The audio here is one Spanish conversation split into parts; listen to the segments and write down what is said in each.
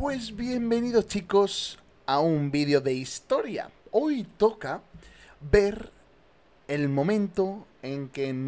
Pues bienvenidos chicos a un vídeo de historia. Hoy toca ver el momento en que en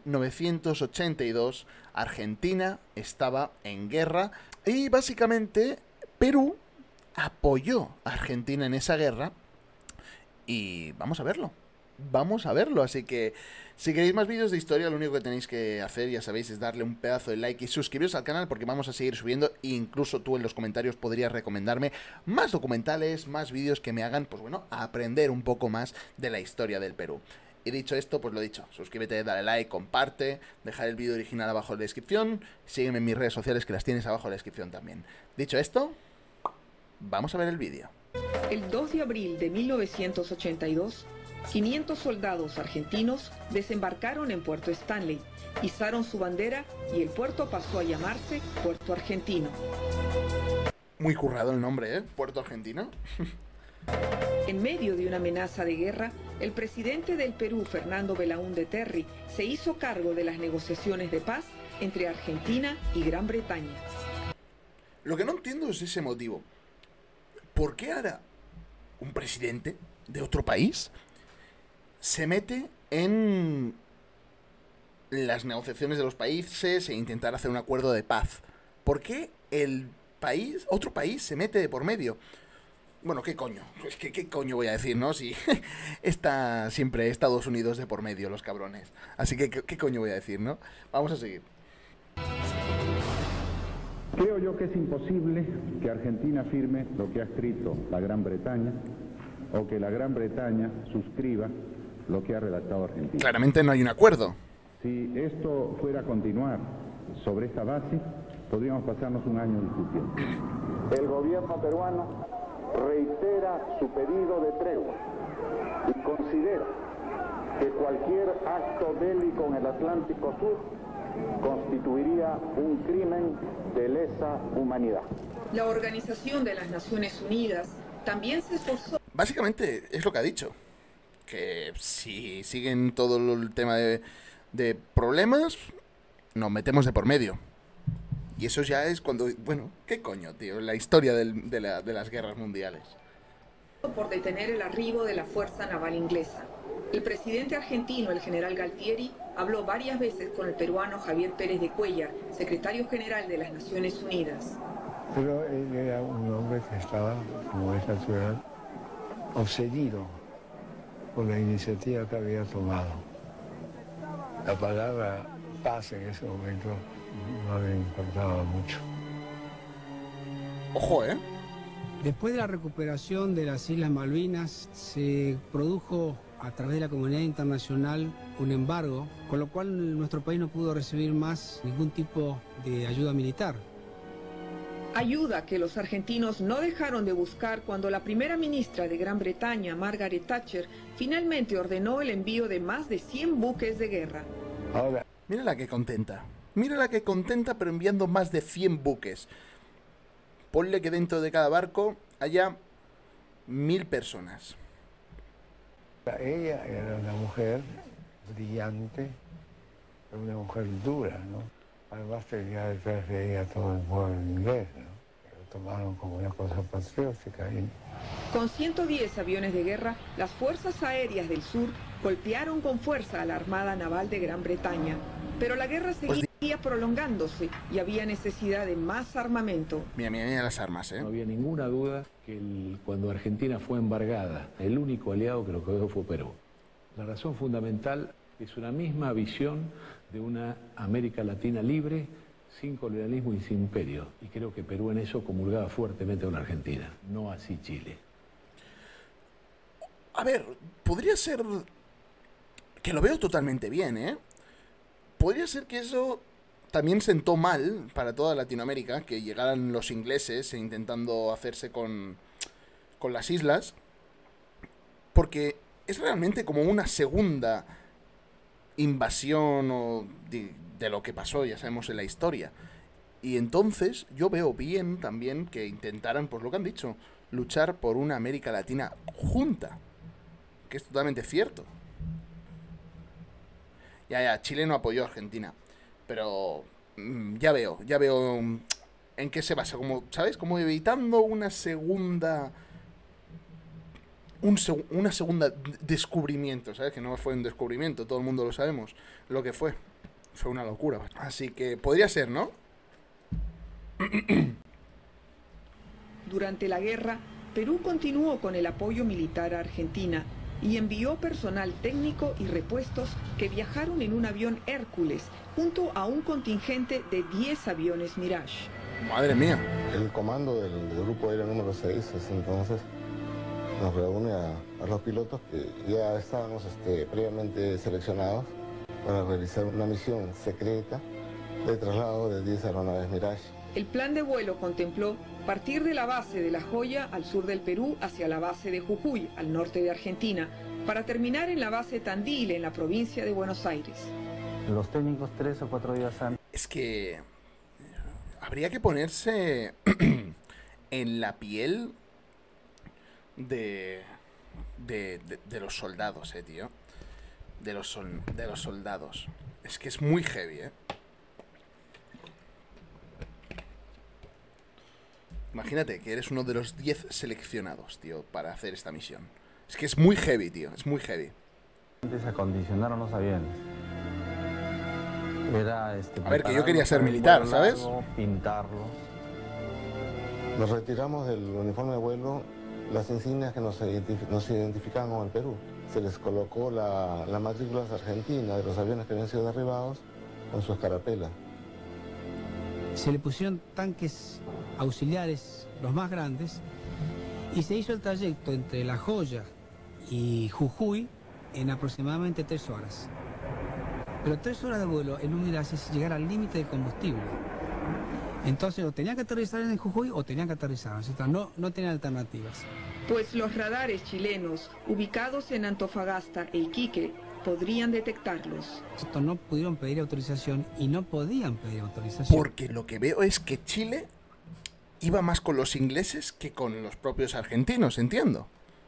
1982 Argentina estaba en guerra y básicamente Perú apoyó a Argentina en esa guerra y vamos a verlo. Vamos a verlo, así que si queréis más vídeos de historia, lo único que tenéis que hacer, ya sabéis, es darle un pedazo de like y suscribiros al canal porque vamos a seguir subiendo. E incluso tú en los comentarios podrías recomendarme más documentales, más vídeos que me hagan, pues bueno, aprender un poco más de la historia del Perú. Y dicho esto, pues lo dicho, suscríbete, dale like, comparte, dejar el vídeo original abajo en la descripción, sígueme en mis redes sociales que las tienes abajo en la descripción también. Dicho esto, vamos a ver el vídeo. El 2 de abril de 1982, 500 soldados argentinos desembarcaron en Puerto Stanley, izaron su bandera y el puerto pasó a llamarse Puerto Argentino. Muy currado el nombre, ¿eh? Puerto Argentino. En medio de una amenaza de guerra, el presidente del Perú, Fernando Belaúnde Terry, se hizo cargo de las negociaciones de paz entre Argentina y Gran Bretaña. Lo que no entiendo es ese motivo. ¿Por qué ahora un presidente de otro país se mete en las negociaciones de los países e intentar hacer un acuerdo de paz? ¿Por qué otro país se mete de por medio? Bueno, ¿qué coño? Es que ¿qué coño voy a decir, no? Si está siempre Estados Unidos de por medio, los cabrones. Así que ¿qué coño voy a decir, no? Vamos a seguir. Creo yo que es imposible que Argentina firme lo que ha escrito la Gran Bretaña o que la Gran Bretaña suscriba lo que ha redactado Argentina. Claramente no hay un acuerdo. Si esto fuera a continuar sobre esta base, podríamos pasarnos un año discutiendo. El gobierno peruano reitera su pedido de tregua y considera que cualquier acto bélico en el Atlántico Sur constituiría un crimen de lesa humanidad. La Organización de las Naciones Unidas también se esforzó. Básicamente es lo que ha dicho. Que si siguen todo el tema de problemas, nos metemos de por medio. Y eso ya es cuando... Bueno, ¿qué coño, tío? La historia de las guerras mundiales. Por detener el arribo de la Fuerza Naval Inglesa. El presidente argentino, el general Galtieri, habló varias veces con el peruano Javier Pérez de Cuéllar, secretario general de las Naciones Unidas. Pero él era un hombre que estaba, como es natural, obsedido por la iniciativa que había tomado. La palabra paz en ese momento no le importaba mucho. Ojo, ¿eh? Después de la recuperación de las Islas Malvinas, se produjo a través de la comunidad internacional un embargo, con lo cual nuestro país no pudo recibir más ningún tipo de ayuda militar. Ayuda que los argentinos no dejaron de buscar cuando la primera ministra de Gran Bretaña, Margaret Thatcher, finalmente ordenó el envío de más de 100 buques de guerra. Ahora, Mira la que contenta. Mira la que contenta, pero enviando más de 100 buques. Ponle que dentro de cada barco haya 1000 personas. ella era una mujer brillante, una mujer dura, ¿no? Además tenía detrás de ella todo el pueblo inglés, ¿no? Que lo tomaron como una cosa patriótica. Con 110 aviones de guerra, las fuerzas aéreas del sur golpearon con fuerza a la Armada Naval de Gran Bretaña. Pero la guerra seguía prolongándose y había necesidad de más armamento. Mira las armas, ¿eh? No había ninguna duda que cuando Argentina fue embargada, el único aliado que lo quedó fue Perú. La razón fundamental es una misma visión de una América Latina libre, sin colonialismo y sin imperio. Y creo que Perú en eso comulgaba fuertemente con Argentina, no así Chile. A ver, podría ser... Que lo veo totalmente bien, ¿eh? Podría ser que eso también sentó mal para toda Latinoamérica, que llegaran los ingleses intentando hacerse con las islas, porque es realmente como una segunda invasión de lo que pasó, ya sabemos, en la historia. Y entonces yo veo bien también que intentaran, pues lo que han dicho, luchar por una América Latina junta, que es totalmente cierto. Ya, Chile no apoyó a Argentina, pero ya veo ¿En qué se basa? Como, ¿sabes? Como evitando una segunda... una segunda descubrimiento, ¿sabes? Que no fue un descubrimiento, todo el mundo lo sabemos. Lo que fue. Fue una locura. Así que podría ser, ¿no? Durante la guerra, Perú continuó con el apoyo militar a Argentina y envió personal técnico y repuestos que viajaron en un avión Hércules junto a un contingente de 10 aviones Mirage. Madre mía. El comando del grupo aéreo número 6, entonces, nos reúne a los pilotos que ya estábamos previamente seleccionados para realizar una misión secreta de traslado de 10 aeronaves Mirage. El plan de vuelo contempló partir de la base de La Joya al sur del Perú hacia la base de Jujuy al norte de Argentina, para terminar en la base Tandil en la provincia de Buenos Aires. Los técnicos 3 o 4 días antes. Es que habría que ponerse en la piel de los soldados, tío. De los soldados. Es que es muy heavy, Imagínate que eres uno de los 10 seleccionados, tío, para hacer esta misión. Es que es muy heavy, tío, es muy heavy. Antes acondicionaron los aviones. Era a ver, que yo quería ser militar, ¿sabes? Largo, pintarlos. Nos retiramos del uniforme de vuelo las insignias que nos identificaban con el Perú. Se les colocó la matrícula argentina de los aviones que habían sido derribados con su escarapela. Se le pusieron tanques auxiliares, los más grandes, y se hizo el trayecto entre La Joya y Jujuy en aproximadamente 3 horas. Pero 3 horas de vuelo en un Mirage es llegar al límite de combustible. Entonces o tenían que aterrizar en Jujuy o tenían que aterrizar, o sea, no tenían alternativas. Pues los radares chilenos, ubicados en Antofagasta e Iquique, podrían detectarlos. Estos no pudieron pedir autorización y no podían pedir autorización. Porque lo que veo es que Chile iba más con los ingleses que con los propios argentinos, entiendo.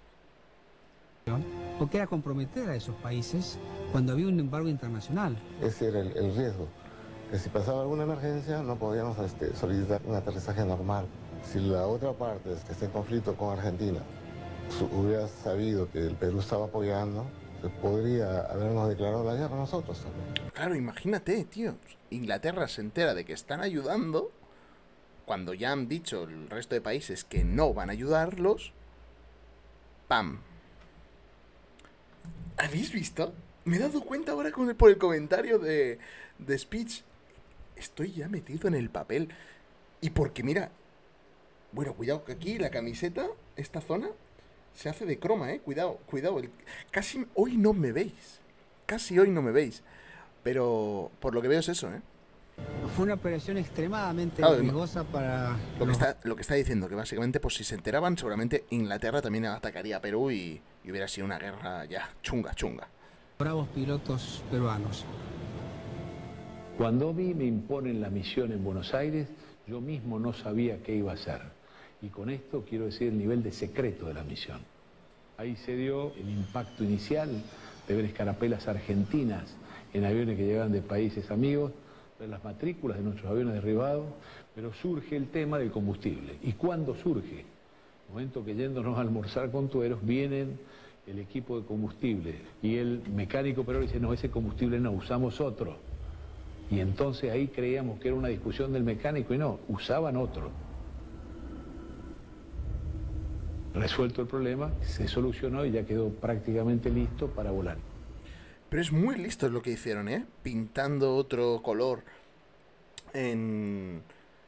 Porque era comprometer a esos países cuando había un embargo internacional. Ese era el riesgo, que si pasaba alguna emergencia no podíamos solicitar un aterrizaje normal. Si la otra parte que está en conflicto con Argentina hubiera sabido que el Perú estaba apoyando, se podría habernos declarado la guerra a nosotros también. Claro, imagínate, tío. Inglaterra se entera de que están ayudando cuando ya han dicho el resto de países que no van a ayudarlos. ¡Pam! ¿Habéis visto? Me he dado cuenta ahora por el comentario de Speech. Estoy ya metido en el papel. Y porque, mira... Bueno, cuidado que aquí la camiseta, esta zona, se hace de croma, Cuidado, cuidado. Casi hoy no me veis. Casi hoy no me veis. Pero por lo que veo es eso, Fue una operación extremadamente riesgosa para... Lo que está diciendo, que básicamente, pues si se enteraban, seguramente Inglaterra también atacaría a Perú y hubiera sido una guerra ya chunga. Bravos pilotos peruanos. Cuando a mí me imponen la misión en Buenos Aires, yo mismo no sabía qué iba a hacer. Y con esto quiero decir el nivel de secreto de la misión. Ahí se dio el impacto inicial de ver escarapelas argentinas en aviones que llegaban de países amigos, ver las matrículas de nuestros aviones derribados, pero surge el tema del combustible. ¿Y cuándo surge? El momento que yéndonos a almorzar con Tueros, vienen el equipo de combustible y el mecánico pero dice, no, ese combustible no, usamos otro. Y entonces ahí creíamos que era una discusión del mecánico y no, usaban otro. Resuelto el problema, se solucionó y ya quedó prácticamente listo para volar. Pero es muy listo lo que hicieron, pintando otro color en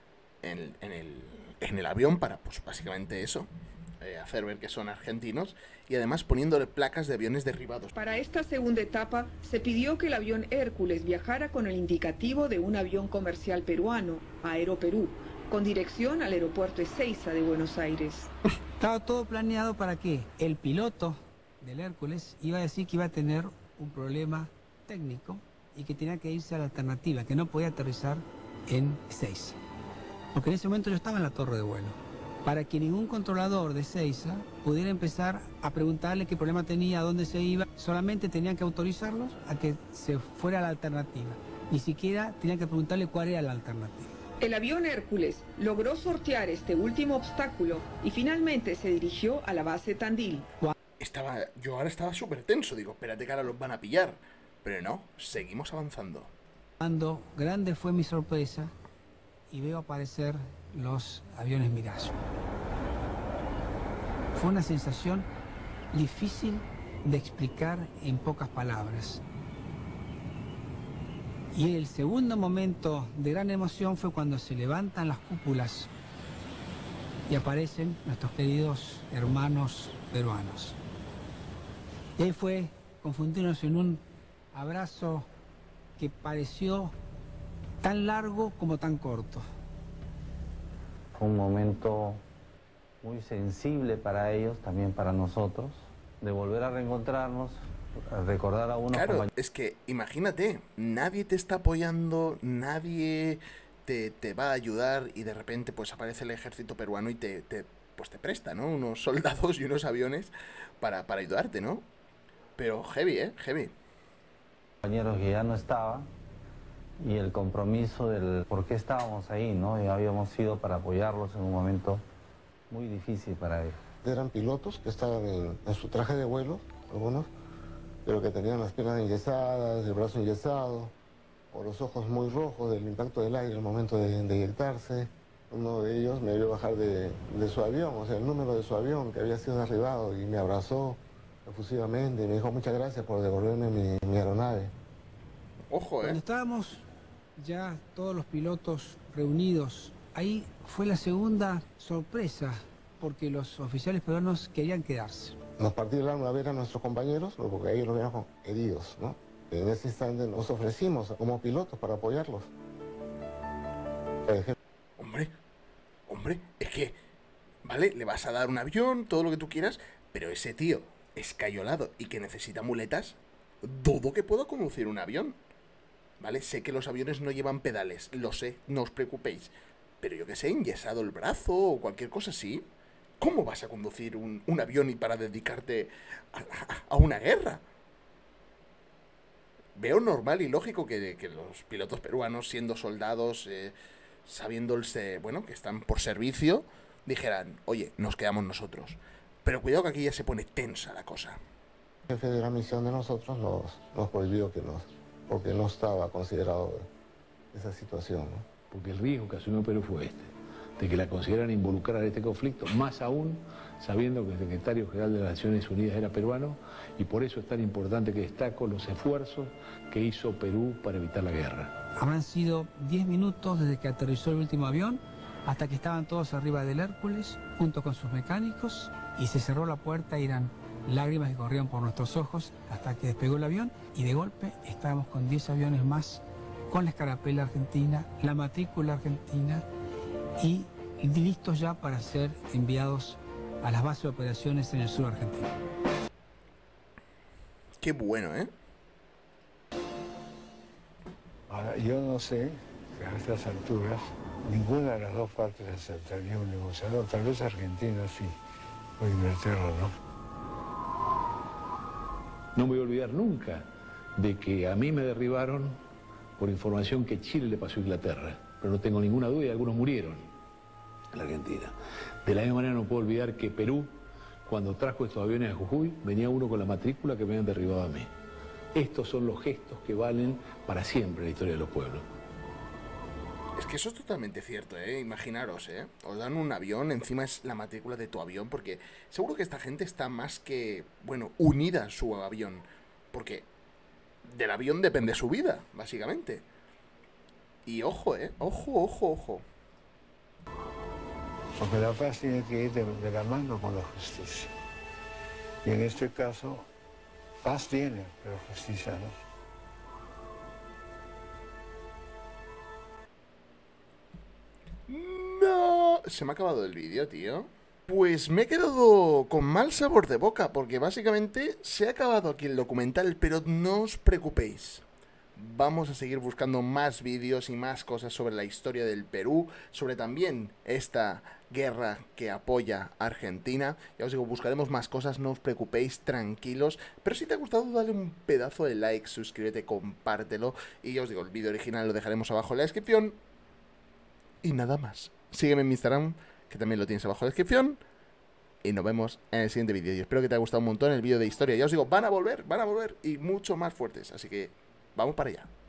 el avión para, pues básicamente eso, hacer ver que son argentinos y además poniéndole placas de aviones derribados. Para esta segunda etapa se pidió que el avión Hércules viajara con el indicativo de un avión comercial peruano, Aeroperú, con dirección al aeropuerto Ezeiza de Buenos Aires. Estaba todo planeado para que el piloto del Hércules iba a decir que iba a tener un problema técnico y que tenía que irse a la alternativa, que no podía aterrizar en Ezeiza. Porque en ese momento yo estaba en la torre de vuelo. Para que ningún controlador de Ezeiza pudiera empezar a preguntarle qué problema tenía, a dónde se iba, solamente tenían que autorizarlos a que se fuera a la alternativa. Ni siquiera tenían que preguntarle cuál era la alternativa. El avión Hércules logró sortear este último obstáculo y finalmente se dirigió a la base Tandil. Yo ahora estaba súper tenso, digo, espérate que ahora los van a pillar. Pero no, seguimos avanzando. Cuando grande fue mi sorpresa y veo aparecer los aviones Mirage. Fue una sensación difícil de explicar en pocas palabras. Y el segundo momento de gran emoción fue cuando se levantan las cúpulas y aparecen nuestros queridos hermanos peruanos. Y ahí fue confundirnos en un abrazo que pareció tan largo como tan corto. Fue un momento muy sensible para ellos, también para nosotros, de volver a reencontrarnos, a recordar a unos Claro, es que imagínate, nadie te está apoyando, nadie te va a ayudar y de repente pues aparece el ejército peruano y pues te presta, ¿no? Unos soldados y unos aviones para ayudarte, ¿no? Pero heavy, heavy. compañeros que ya no estaban y el compromiso del por qué estábamos ahí, ¿no? Y habíamos ido para apoyarlos en un momento muy difícil para ellos. Eran pilotos que estaban en su traje de vuelo, algunos, pero que tenían las piernas enyesadas, el brazo enyesado, o los ojos muy rojos del impacto del aire al momento de eyectarse. Uno de ellos me vio bajar de su avión, o sea, el número de su avión que había sido derribado, y me abrazó efusivamente y me dijo muchas gracias por devolverme mi aeronave. Ojo, Cuando estábamos ya todos los pilotos reunidos, ahí fue la segunda sorpresa, porque los oficiales peruanos querían quedarse. Nos partió el alma ver a nuestros compañeros, ¿no? Porque ellos los veían heridos, ¿no? En ese instante nos ofrecimos como pilotos para apoyarlos. Hombre, es que, vale, le vas a dar un avión, todo lo que tú quieras, pero ese tío escayolado y que necesita muletas, dudo que pueda conducir un avión. Vale, sé que los aviones no llevan pedales, lo sé, no os preocupéis. Pero yo que sé, enyesado el brazo o cualquier cosa así. ¿Cómo vas a conducir un avión y para dedicarte a una guerra? Veo normal y lógico que los pilotos peruanos, siendo soldados, sabiéndose, bueno, que están por servicio, dijeran, oye, nos quedamos nosotros. Pero cuidado que aquí ya se pone tensa la cosa. El jefe de la misión de nosotros nos prohibió porque no estaba considerado esa situación, ¿no? Porque el riesgo que asumió Perú fue de que la consideraran involucrada en este conflicto, más aún sabiendo que el secretario general de las Naciones Unidas era peruano, y por eso es tan importante que destaco los esfuerzos que hizo Perú para evitar la guerra. Habrán sido 10 minutos desde que aterrizó el último avión hasta que estaban todos arriba del Hércules, junto con sus mecánicos, y se cerró la puerta y eran lágrimas que corrían por nuestros ojos hasta que despegó el avión, y de golpe estábamos con 10 aviones más, con la escarapela argentina, la matrícula argentina, y listos ya para ser enviados a las bases de operaciones en el sur argentino. Qué bueno, ¿eh? Ahora, yo no sé, a estas alturas, ninguna de las dos partes aceptaría un negociador. Tal vez Argentina sí, o Inglaterra no. No me voy a olvidar nunca de que a mí me derribaron por información que Chile le pasó a Inglaterra. Pero no tengo ninguna duda y algunos murieron en la Argentina. De la misma manera no puedo olvidar que Perú, cuando trajo estos aviones a Jujuy, venía uno con la matrícula que me habían derribado a mí. Estos son los gestos que valen para siempre en la historia de los pueblos. Es que eso es totalmente cierto, ¿eh? Imaginaros, ¿eh? Os dan un avión, encima es la matrícula de tu avión, porque seguro que esta gente está más que, bueno, unida a su avión. Porque del avión depende su vida, básicamente. Y ojo, ojo. Porque la paz tiene que ir de la mano con la justicia. Y en este caso, paz tiene, pero justicia no. No, se me ha acabado el vídeo, tío. Pues me he quedado con mal sabor de boca, porque básicamente se ha acabado aquí el documental, pero no os preocupéis. Vamos a seguir buscando más vídeos y más cosas sobre la historia del Perú, sobre también esta guerra que apoya a Argentina. Ya os digo, buscaremos más cosas, no os preocupéis, tranquilos. Pero si te ha gustado, dale un pedazo de like, suscríbete, compártelo. Y ya os digo, el vídeo original lo dejaremos abajo en la descripción. Y nada más. Sígueme en mi Instagram, que también lo tienes abajo en la descripción. Y nos vemos en el siguiente vídeo. Y espero que te haya gustado un montón el vídeo de historia. Ya os digo, van a volver y mucho más fuertes. Así que vamos para allá.